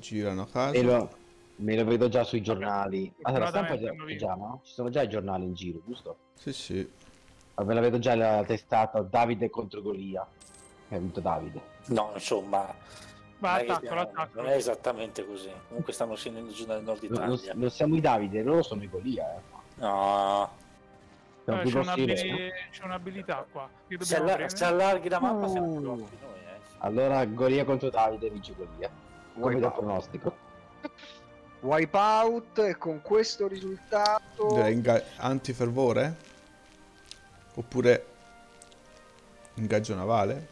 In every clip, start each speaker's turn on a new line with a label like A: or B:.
A: girano a caso.
B: Me lo vedo già sui giornali. Allora, stampa
C: Fortunatamente
B: già, no? Ci sono già i giornali in giro, giusto?
A: Sì, sì.
B: Me la vedo già la testata Davide contro Golia. Che ha vinto Davide.
D: No, insomma,
C: Va,
D: non è, che
C: attacco,
D: stiamo-
C: l'attacco.
D: non è esattamente così. Comunque stanno scendendo giù nel nord Italia.
B: Non siamo i Davide, loro sono i Golia.
D: No,
B: Siamo più grossi di loro.
C: C'è un'abilità qua. Che
D: se,
C: dobbiamo
D: se
C: premere?
D: allarghi la mappa siamo più grossi noi.
B: Allora Golia contro Davide vince Golia. Come da pronostico.
E: Wipeout, e con questo risultato
A: Direi antifervore? Oppure ingaggio navale?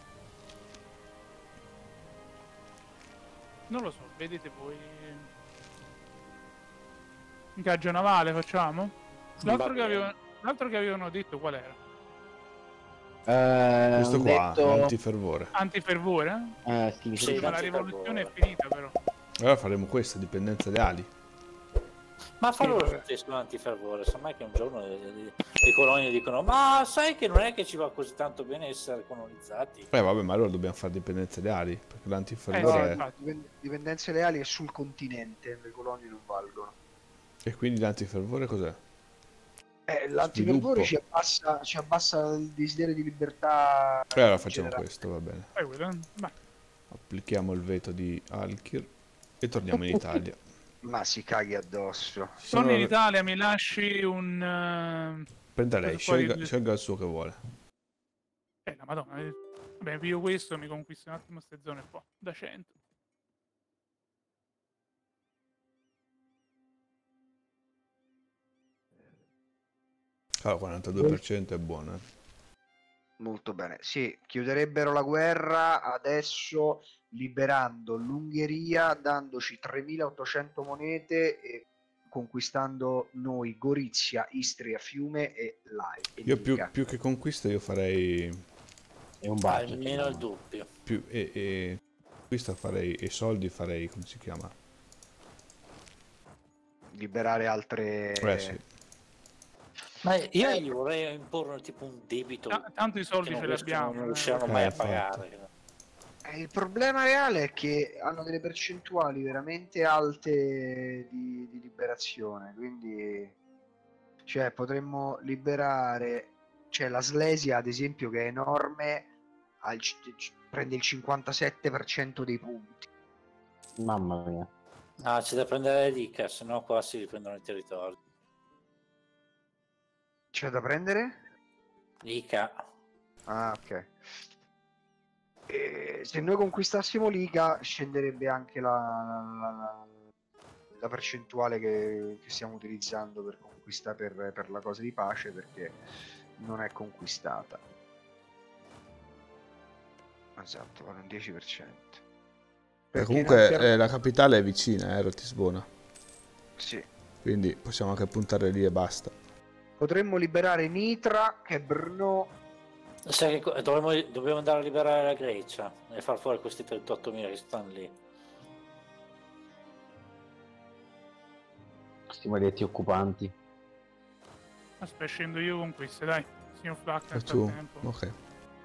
C: Non lo so, vedete voi. Ingaggio navale facciamo? L'altro che avevano detto qual era?
A: Questo qua,
B: detto...
A: antifervore.
C: Antifervore?
D: Sì,
C: Ma la rivoluzione è finita però.
A: Allora faremo questa, dipendenza reali.
D: Ma fallo lo stesso antifervore, sa mai che un giorno le colonie dicono ma sai che non è che ci va così tanto bene essere colonizzati?
A: Vabbè, ma allora dobbiamo fare dipendenze reali, perché l'antifervore
C: sì,
A: è...
E: dipendenze leali è sul continente, le colonie non valgono.
A: E quindi l'antifervore cos'è?
E: L'antifervore ci abbassa il desiderio di libertà.
A: Allora facciamo questo, va bene.
C: Vai.
A: Applichiamo il veto di Alkir e torniamo in Italia.
E: Ma si caghi addosso.
C: Torni in Italia, mi lasci un...
A: Prenda lei, scelga il suo che vuole.
C: La madonna. Vabbè, io questo mi conquisto un attimo queste zone qua. Da 100.
A: Allora, 42% è buono,
E: Molto bene. Sì, chiuderebbero la guerra adesso liberando l'Ungheria, dandoci 3.800 monete e conquistando noi Gorizia, Istria, Fiume e Lai.
A: Io più che conquista io farei...
B: È un budget.
D: Almeno il doppio.
A: E conquista farei... E soldi farei, come si chiama?
E: Liberare altre...
A: Sì.
D: Ma io gli vorrei imporre tipo un debito.
C: Tanto i soldi ce li abbiamo.
D: Non riusciranno mai a pagare.
E: Il problema reale è che hanno delle percentuali veramente alte di liberazione, quindi cioè, potremmo liberare, cioè la Slesia ad esempio che è enorme, prende il 57% dei punti.
B: Mamma mia.
D: Ah, c'è da prendere le dica, se no qua si riprendono i territori.
E: C'è da prendere?
D: Dica.
E: Ah, ok. Se noi conquistassimo l'ICA scenderebbe anche la percentuale che stiamo utilizzando per conquistare per la cosa di pace, perché non è conquistata. Esatto, vale un 10%.
A: Comunque la capitale è vicina, Ratisbona.
E: Sì.
A: Quindi possiamo anche puntare lì e basta.
E: Potremmo liberare Nitra, che è Brno.
D: Sai che dobbiamo andare a liberare la Grecia e far fuori questi 38.000 che stanno lì.
B: Questi maledetti occupanti.
C: Aspetta, scendo io con queste, dai. Signor Flack nel
A: Tu?
C: frattempo.
A: Ok.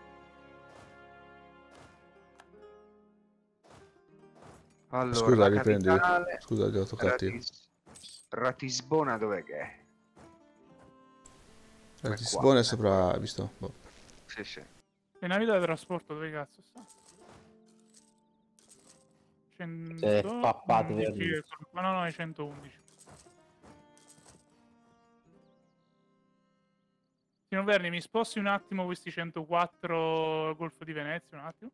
E: Allora,
A: Scusa,
E: la
A: riprendi.
E: capitale...
A: Scusa, devo toccarti.
E: Ratisbona dov'è che è?
A: Ratisbona è sopra, visto? Boh.
E: Sì.
C: Le navi da trasporto dove cazzo sta? 100...
B: Se pappate
C: no, è 111. Signor Verni, mi sposti un attimo questi 104 Golfo di Venezia, un attimo?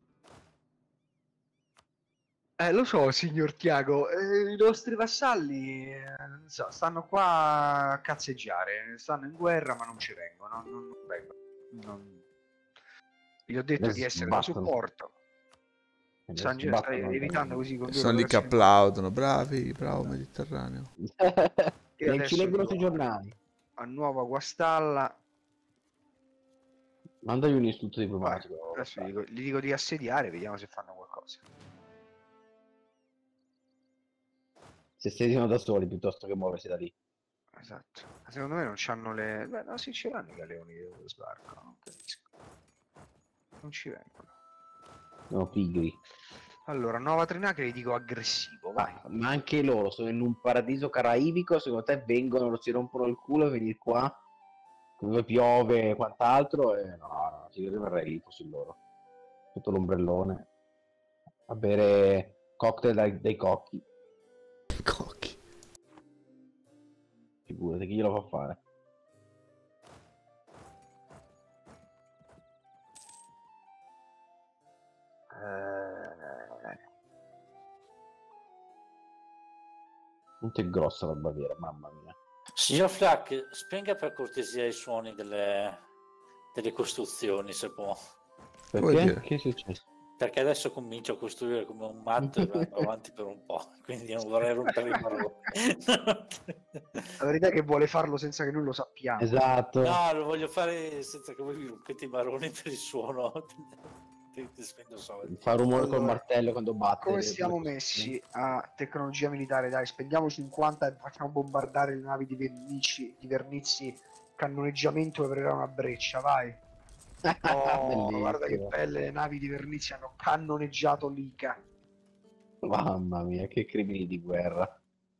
E: Lo so, signor Tiago, i nostri vassalli non so, stanno qua a cazzeggiare, stanno in guerra ma non ci vengono, non vengono. Gli ho detto di essere da supporto. Stanno evitando così con
A: sono lì che applaudono, bravo Mediterraneo.
B: E ci leggono sui giornali.
E: A Nuova Guastalla.
B: Mandagli un istituto diplomatico.
E: Adesso gli dico di assediare, vediamo se fanno qualcosa.
B: Se sediano da soli piuttosto che muoversi da lì.
E: Esatto. Secondo me non c'hanno le... Beh, no, sì, ce l'hanno i galeoni dello sbarco, non capisco. Non ci vengono.
B: No, pigri.
E: Allora, Nuova Trinacria gli dico aggressivo, vai.
B: Ma anche loro sono in un paradiso caraibico, secondo te vengono, si rompono il culo a venire qua, dove piove e quant'altro, e no, ci rimarrei lì fossi loro, sotto l'ombrellone, a bere cocktail dai cocchi.
A: Cocchi.
B: Figurati, chi glielo fa fare? Quanto è grossa la Baviera, mamma mia.
D: Signor Flack, spenga per cortesia i suoni delle costruzioni, se può.
A: Vuoi
B: Perché?
A: dire?
B: Che è successo?
D: Perché adesso comincio a costruire come un matto e vado avanti per un po', quindi non vorrei rompere i marroni.
E: La verità è che vuole farlo senza che noi lo sappiamo.
B: Esatto.
D: No, lo voglio fare senza che voi vi rompete i marroni per il suono. Ti spendo soldi.
B: Fa rumore col
E: Allora,
B: martello quando batte.
E: Come siamo messi a tecnologia militare? Dai, spendiamo 50 e facciamo bombardare le navi di Vernizi, cannoneggiamento aprirà una breccia, vai. Oh,
B: Bellissimo.
E: guarda che belle le navi di Vernizi, hanno cannoneggiato l'Ica.
B: Mamma mia, che crimini di guerra.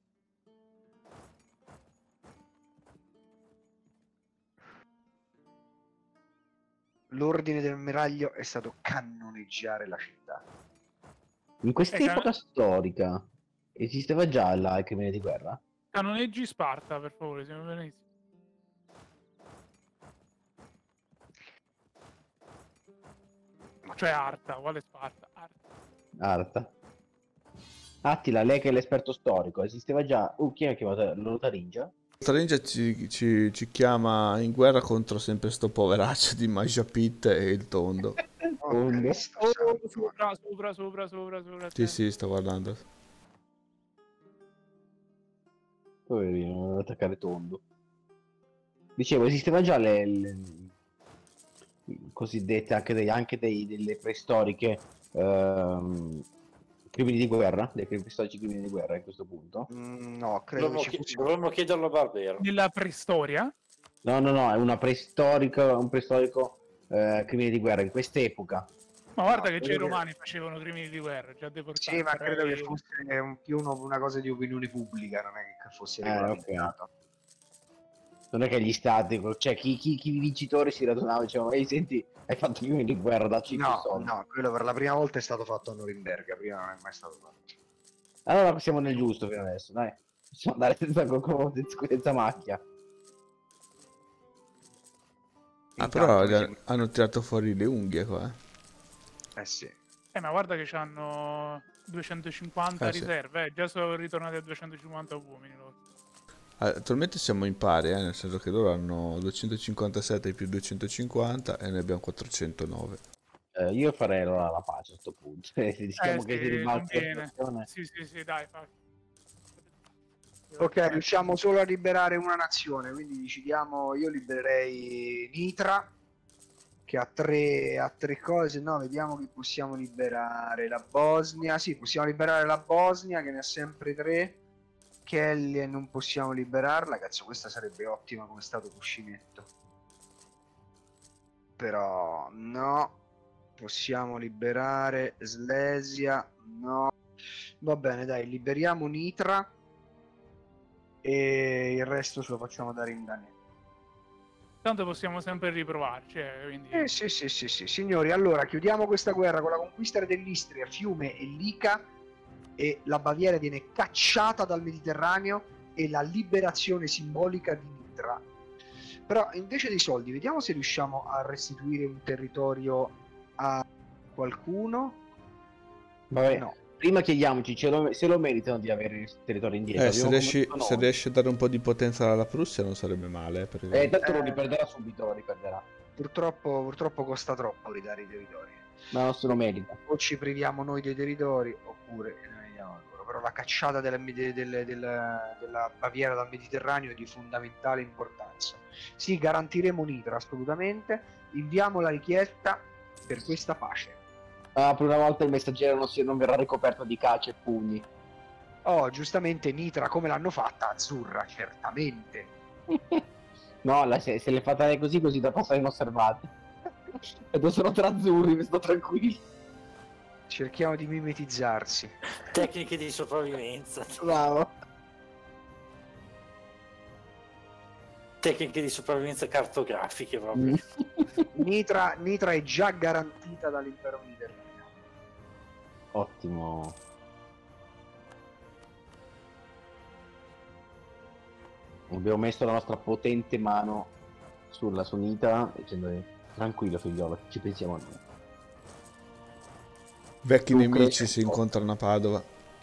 E: L'ordine del Meraglio è stato cannoneggiare la città.
B: In quest'epoca storica esisteva già il crimine di guerra?
C: Canoneggi Sparta, per favore, siamo benissimo. Cioè Arta, quale Sparta?
B: Arta. Attila, lei che è l'esperto storico, esisteva già... chi ha chiamato Lotaringia?
A: Lotaringia ci chiama in guerra contro sempre sto poveraccio di Majapit e il tondo.
E: Oh, Cristo santo.
C: Sopra.
A: Sì, sto guardando.
B: Poverino, non attaccare tondo. Dicevo, esisteva già le cosiddette anche delle preistoriche crimini di guerra, dei preistorici crimini di guerra a questo punto?
E: No, credo che ci fosse...
D: Dovremmo chiederlo a Barbero.
C: Nella preistoria?
B: No, è un preistorico crimine di guerra in quest'epoca.
C: Ma guarda
E: No,
C: che
E: credo
C: i
E: che-
C: romani facevano crimini di guerra, già deportati.
E: Sì, ma credo che fosse più una cosa di opinione pubblica, non è che fosse regolamentato.
B: Non è che gli stati, cioè chi vincitore si radunava e diceva, ehi senti, hai fatto crimini di guerra, dacci più soldi.
E: No, quello per la prima volta è stato fatto a Norimberga, prima non è mai stato fatto.
B: Allora siamo nel giusto fino adesso, dai. Possiamo andare senza macchia.
A: Però
E: Intanto
A: hanno tirato fuori le unghie qua.
E: sì.
C: Ma guarda che hanno 250
A: Sì.
C: riserve, già sono ritornati a 250 uomini loro.
A: Attualmente siamo in pari, nel senso che loro hanno 257 più 250 e noi abbiamo 409.
B: Io farei allora la pace a questo punto. Diciamo che si ribalta la situazione.
C: Sì, dai, fai.
E: Ok, riusciamo solo a liberare una nazione, quindi decidiamo, io libererei Nitra, che ha tre cose, no, vediamo che possiamo liberare la Bosnia, sì, possiamo liberare la Bosnia, che ne ha sempre 3, Kelly non possiamo liberarla, cazzo, questa sarebbe ottima come stato cuscinetto, però no, possiamo liberare Slesia, no, va bene, dai, liberiamo Nitra, e il resto ce lo facciamo dare in Daniele.
C: Tanto possiamo sempre riprovarci, quindi...
E: Sì, signori, allora chiudiamo questa guerra con la conquista dell'Istria, Fiume e Lica, e la Baviera viene cacciata dal Mediterraneo e la liberazione simbolica di Nitra. Però invece dei soldi, vediamo se riusciamo a restituire un territorio a qualcuno.
B: Vabbè,
E: No.
B: Prima chiediamoci se lo meritano di avere il territorio indietro.
A: Se riesci a dare un po' di potenza alla Prussia non sarebbe male. Per esempio.
B: Tanto lo riperderà subito, lo riperderà.
E: Purtroppo costa troppo ridare i territori.
B: Ma non se lo merita.
E: O ci priviamo noi dei territori oppure ne diamo loro. Però la cacciata della Baviera dal Mediterraneo è di fondamentale importanza. Sì, garantiremo Nitra assolutamente, inviamo la richiesta per questa pace.
B: Per una volta il messaggero non verrà ricoperto di calci e pugni.
E: Oh, giustamente Nitra come l'hanno fatta? Azzurra, certamente.
B: No, se l'è fatta così da passare inosservati. E sono tra azzurri, mi sto tranquillo.
E: Cerchiamo di mimetizzarsi.
D: Tecniche di sopravvivenza.
B: Bravo.
D: Tecniche di sopravvivenza cartografiche proprio.
E: Nitra è già garantita dall'impero nederlanda.
B: Ottimo. Abbiamo messo la nostra potente mano sulla sunita dicendo tranquillo figliolo, ci pensiamo noi.
A: Vecchi
B: Tu
A: nemici
B: credi-
A: si incontrano a Padova.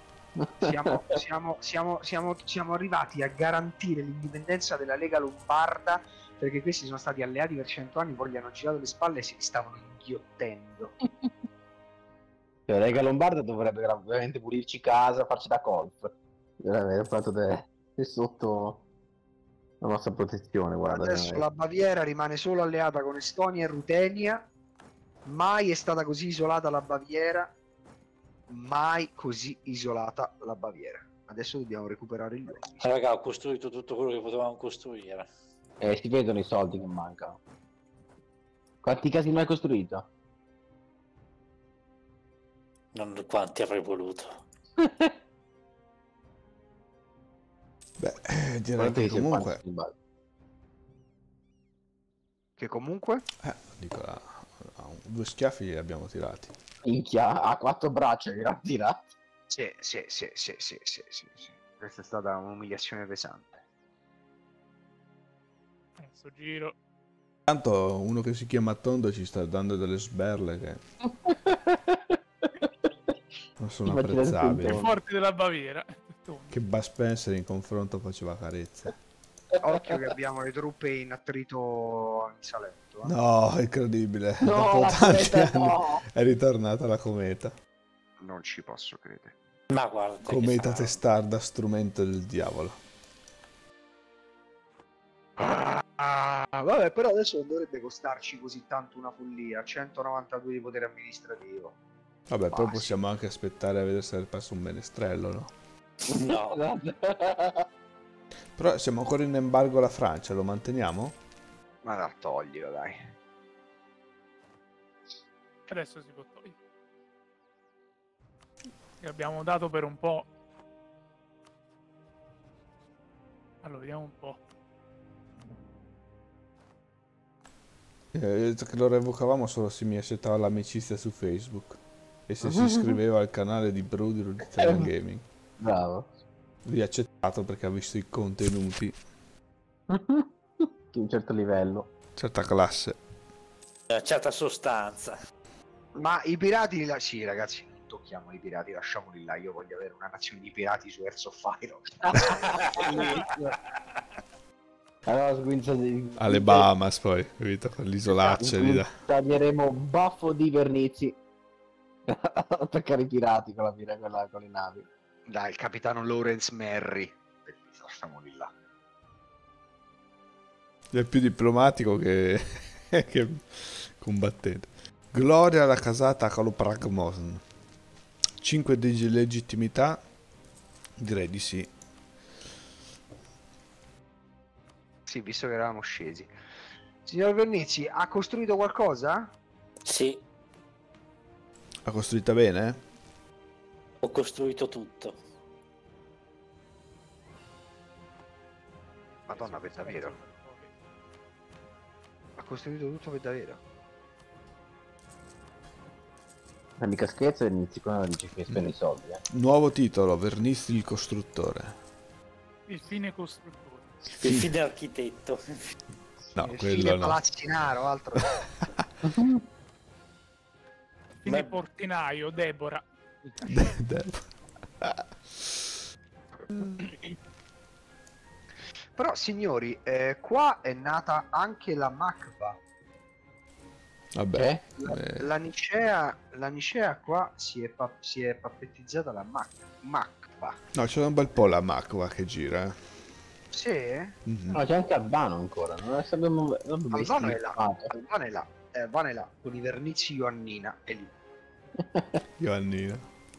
E: Siamo arrivati a garantire l'indipendenza della Lega Lombarda perché questi sono stati alleati per 100 anni, poi gli hanno girato le spalle e si stavano inghiottendo.
B: Cioè, la Lega Lombarda dovrebbe veramente pulirci casa, farci da golf. Il fatto è sotto la nostra protezione, guarda.
E: Adesso la Baviera rimane solo alleata con Estonia e Rutenia. Mai è stata così isolata la Baviera, mai così isolata la Baviera. Adesso dobbiamo recuperare gli uomini.
D: Raga, ho costruito tutto quello che potevamo costruire.
B: Si vedono i soldi che mancano. Quanti casini hai costruito?
D: Non quanti avrei voluto.
A: Beh, direi
B: Guardate
A: che
B: che si è
A: comunque...
B: fatto il ballo.
E: Che comunque
A: dico, due schiaffi li abbiamo tirati.
B: Minchia, ha 4 braccia che l'ha tirato.
E: sì. Questa è stata un'umiliazione pesante.
C: Sto giro.
A: Tanto uno che si chiama Tondo ci sta dando delle sberle che non sono
B: Immaginate
A: apprezzabili.
C: Più forte della Baviera.
A: Che Bud Spencer in confronto faceva carezze.
E: Occhio che abbiamo le truppe in attrito in Salento.
A: No, incredibile.
B: No,
A: Dopo
B: la
A: tanti
B: cometa
A: anni
B: no.
A: è ritornata la cometa.
E: Non ci posso credere.
D: Ma guarda. che
A: Cometa
D: sarà.
A: testarda, strumento del diavolo.
E: Vabbè, però adesso non dovrebbe costarci così tanto una follia. 192 di potere amministrativo.
A: Vabbè, poi
E: sì.
A: possiamo anche aspettare a vedere se passa un menestrello, no?
D: No.
A: Però siamo ancora in embargo alla Francia, lo manteniamo?
E: Ma da toglilo, dai.
C: Adesso si può togliere. Che abbiamo dato per un po'. Allora, vediamo un po'.
A: Ho detto che lo revocavamo solo se mi accettava l'amicizia su Facebook e se si iscriveva al canale di Brotherhood Italian Gaming.
B: Bravo.
A: Lui ha accettato perché ha visto i contenuti,
B: Di un certo livello.
A: certa classe.
D: Una certa sostanza.
E: Ma i pirati, sì ragazzi, non tocchiamo i pirati, lasciamoli là. Io voglio avere una nazione di pirati su Hearts of Iron.
B: Allora sguinza
A: Alle Bahamas poi, capito? Con l'isolaccia lì da...
B: taglieremo baffo di vernizi. Attaccare i pirati con la quella con le navi.
E: Dai, il capitano Lawrence Merry. Lasciamoli là.
A: È più diplomatico che, che combattente. Gloria alla casata Calopragmoson. 5 di legittimità? Direi di sì.
E: Sì, visto che eravamo scesi. Signor Vernizzi, ha costruito qualcosa?
D: Sì,
A: Ha costruita bene?
D: ho costruito tutto.
E: Madonna, per davvero. Ha costruito tutto per davvero.
B: Ma mica scherzo, inizi quando dici che spende i soldi.
A: Nuovo titolo, Vernisti il costruttore.
C: Il fine costruttore.
D: Il fine architetto.
A: No,
E: Il
A: quello
E: fine
A: no.
E: palazzinaro, altro.
C: Fine portinaio, Deborah.
E: Però, signori, qua è nata anche la Macva.
A: Vabbè.
E: La Nicea qua si è pappettizzata la Macva.
A: No, c'è un bel po' la Macva che gira.
E: Sì?
A: Mhm.
B: No, c'è anche Albano ancora. Non abbiamo
E: Albano è là. Albano è là. Albano è là. Con i vernizi Ioannina. È lì.
A: Ioannina.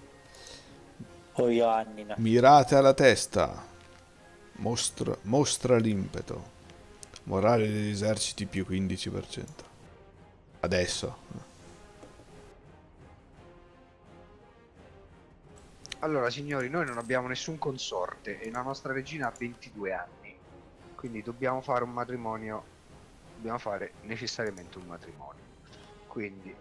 D: O Ioannina.
A: Mirate alla testa. Mostra l'impeto. Morale degli eserciti più 15%. Adesso.
E: Allora, signori, noi non abbiamo nessun consorte e la nostra regina ha 22 anni. Quindi dobbiamo fare un matrimonio. Dobbiamo fare necessariamente un matrimonio. Quindi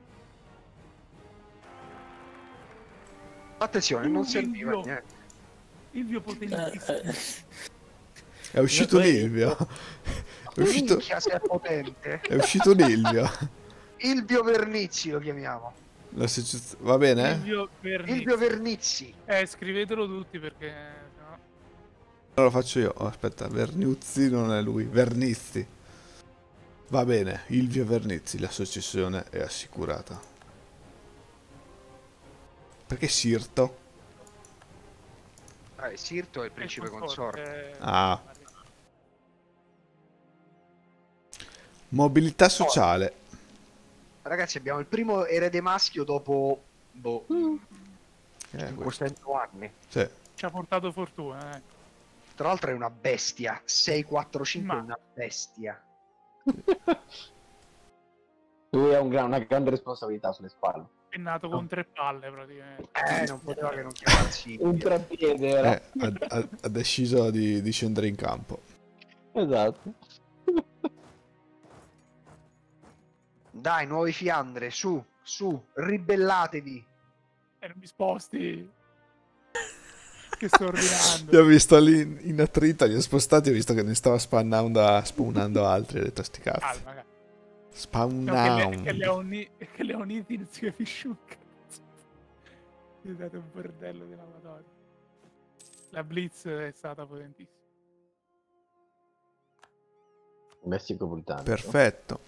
E: attenzione, non serviva
C: Ilvio.
E: niente.
C: Ilvio potentissimo.
A: È uscito un Ilvio. È uscito,
E: Minchia, se è potente.
A: è uscito un Ilvio.
E: Ilvio Vernizzi lo chiamiamo.
A: Va bene?
C: Ilvio Vernizzi.
E: Ilvio Vernizzi.
C: Scrivetelo tutti perché sennò...
A: Allora lo faccio io. Oh, aspetta, Vernuzzi non è lui. Vernizzi. Va bene, Ilvio Vernizzi, la successione è assicurata. Perché Sirto?
E: Sirto è il principe consorte.
A: Ah. Mobilità sociale.
E: Ragazzi, abbiamo il primo erede maschio dopo 500 anni.
A: Sì.
C: Ci ha portato fortuna,
E: Tra l'altro è una bestia. 645 è una bestia.
B: Lui ha una grande responsabilità sulle spalle.
C: È nato con 3 palle praticamente.
E: Non poteva che non chiamarsi.
B: Un treppiede era.
A: Ha deciso di scendere in campo.
B: Esatto.
E: Dai, nuovi Fiandre, su, ribellatevi.
C: Non mi sposti. Che sto ordinando.
A: Li ho visto lì in attrito, li ho spostati, ho visto che ne stava spawnando altri, ho detto sti cazzi.
C: Calma, cazzo.
A: Spawnando.
C: Che le ho uniti insieme a Fisciucca. È stato un bordello della Madonna. La Blitz è stata potentissima.
B: Messico britannico.
A: Perfetto.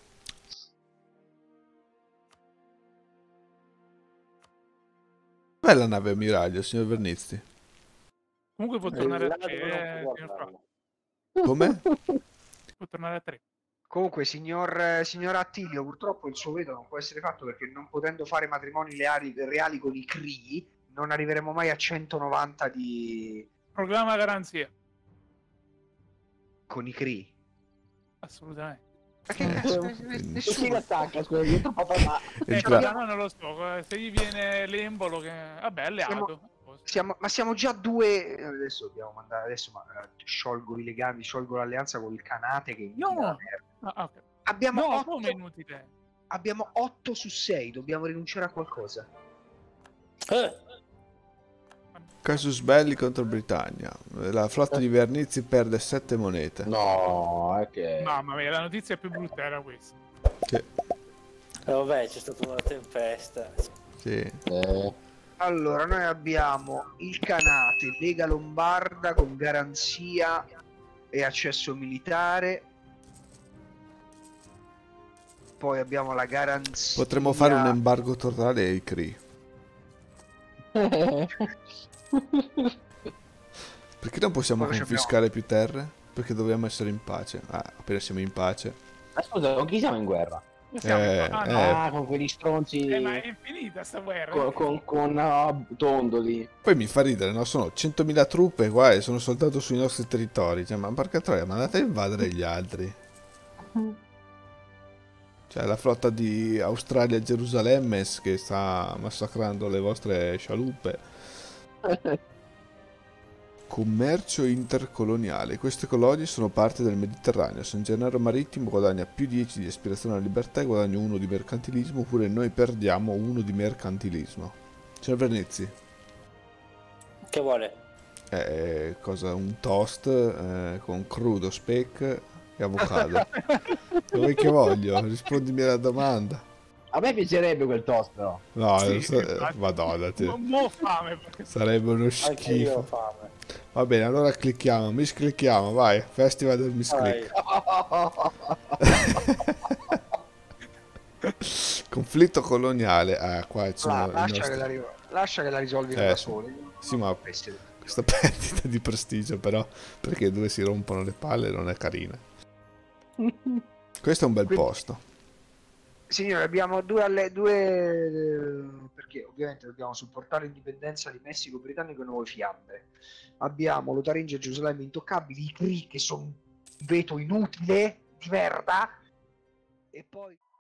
A: Bella nave ammiraglio, signor Vernizzi.
C: Comunque può tornare a 3, signor Fra.
A: Come?
C: Può tornare a 3.
E: Comunque, signor Attilio, purtroppo il suo veto non può essere fatto perché non potendo fare matrimoni reali con i Cree, non arriveremo mai a 190 di...
C: Proclama garanzia.
E: con i Cree.
C: Assolutamente.
E: Ma che cazzo?
B: Chi
E: Nessuno
B: attacca, scusa, dietro papà, ma...
C: No, non lo so. Se gli viene l'embolo, che vabbè, è alleato.
E: siamo già due. Adesso dobbiamo mandare. Adesso sciolgo i legami, sciolgo l'alleanza con il Canate. Che
C: No! Okay.
E: Abbiamo
C: No,
E: 8,
C: come inutile?
E: abbiamo 8 su 6. Dobbiamo rinunciare a qualcosa.
A: Casus belli contro Britannia. La flotta di Vernizzi perde 7 monete.
B: No, è che...
C: Mamma mia, la notizia più brutta era questa.
A: Sì.
D: Vabbè, c'è stata una tempesta.
A: Sì.
E: Allora, noi abbiamo il Canate, Lega Lombarda con garanzia e accesso militare. Poi abbiamo la garanzia.
A: Potremmo fare un embargo totale ai Cree. Perché non possiamo
E: Cosa
A: confiscare più terre? Perché dobbiamo essere in pace. Appena siamo in pace.
B: Ma scusa, con chi siamo in guerra? Con quegli stronzi...
C: Ma è infinita sta guerra.
B: Con Tondoli.
A: Poi mi fa ridere, no? Sono 100.000 truppe qua e sono soltanto sui nostri territori. Cioè, ma porca troia, ma andate a invadere gli altri. Cioè, la flotta di Australia e Gerusalemme che sta massacrando le vostre scialuppe. Commercio intercoloniale. Queste colonie sono parte del Mediterraneo. San Gennaro Marittimo guadagna più 10 di aspirazione alla libertà e guadagna 1 di mercantilismo, oppure noi perdiamo 1 di mercantilismo. Signor Vernizzi.
D: Che vuole?
A: Cosa? Un toast con crudo, speck e avocado. Dove che voglio? Rispondimi alla domanda.
B: A me piacerebbe quel toast, però.
A: No,
C: Sì,
A: madonna,
C: Mo' fame.
A: sarebbe uno
D: Anche io ho
A: schifo.
D: fame.
A: Va bene, allora clicchiamo, misclicchiamo, vai, Festival del misclick. Conflitto coloniale, qua ci sono i nostri...
E: lascia che la risolvino da soli.
A: Sì, ma questa perdita di prestigio però, perché due si rompono le palle non è carina. Questo è un bel posto.
E: Signore, abbiamo due perché ovviamente dobbiamo supportare l'indipendenza di Messico britannico e Nuove Fiandre. Abbiamo Lotaringia e Gerusalemme intoccabili, i Cree che sono un veto inutile di merda, e poi